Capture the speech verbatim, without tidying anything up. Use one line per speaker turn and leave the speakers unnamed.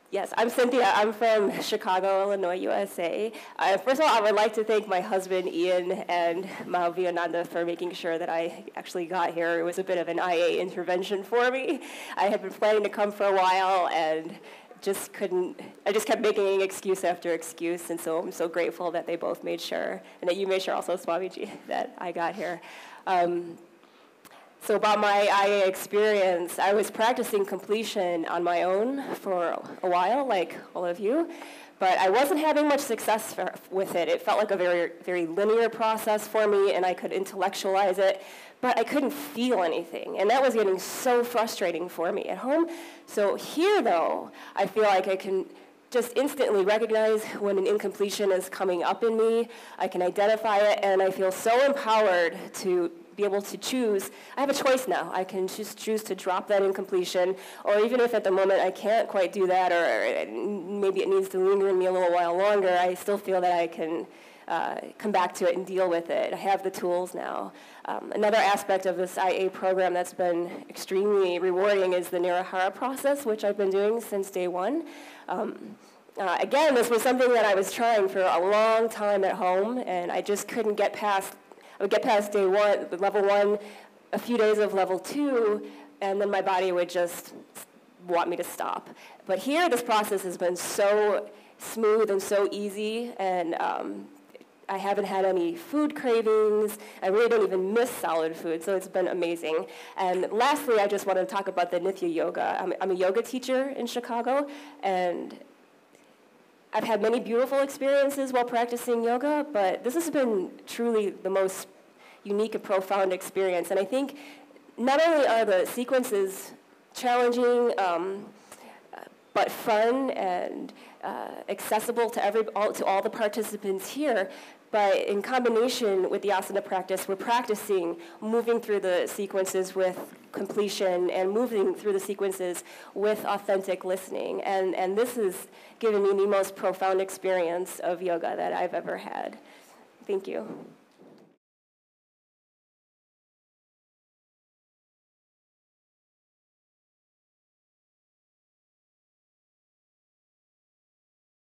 Yes, I'm Cynthia. I'm from Chicago, Illinois, U S A. Uh, first of all, I would like to thank my husband, Ian, and Mahaviananda for making sure that I actually got here. It was a bit of an I A intervention for me. I had been planning to come for a while and just couldn't, I just kept making excuse after excuse, and so I'm so grateful that they both made sure, and that you made sure also, Swamiji, that I got here. Um, So about my I A experience, I was practicing completion on my own for a while, like all of you, but I wasn't having much success for, with it. It felt like a very, very linear process for me, and I could intellectualize it, but I couldn't feel anything, and that was getting so frustrating for me at home. So here, though, I feel like I can just instantly recognize when an incompletion is coming up in me. I can identify it, and I feel so empowered to be able to choose. I have a choice now. I can just choose to drop that incompletion, or even if at the moment I can't quite do that, or maybe it needs to linger in me a little while longer, I still feel that I can uh, come back to it and deal with it. I have the tools now. Um, another aspect of this I A program that's been extremely rewarding is the Nirahara process, which I've been doing since day one. Um, uh, again, this was something that I was trying for a long time at home, and I just couldn't get past I would get past day one, level one, a few days of level two, and then my body would just want me to stop. But here, this process has been so smooth and so easy, and um, I haven't had any food cravings. I really don't even miss solid food, so it's been amazing. And lastly, I just want to talk about the Nithya Yoga. I'm, I'm a yoga teacher in Chicago, and I've had many beautiful experiences while practicing yoga, but this has been truly the most unique and profound experience. And I think not only are the sequences challenging, um, but fun and uh, accessible to every all, to all the participants here, but in combination with the asana practice, we're practicing moving through the sequences with completion and moving through the sequences with authentic listening. And, and this has given me the most profound experience of yoga that I've ever had. Thank you.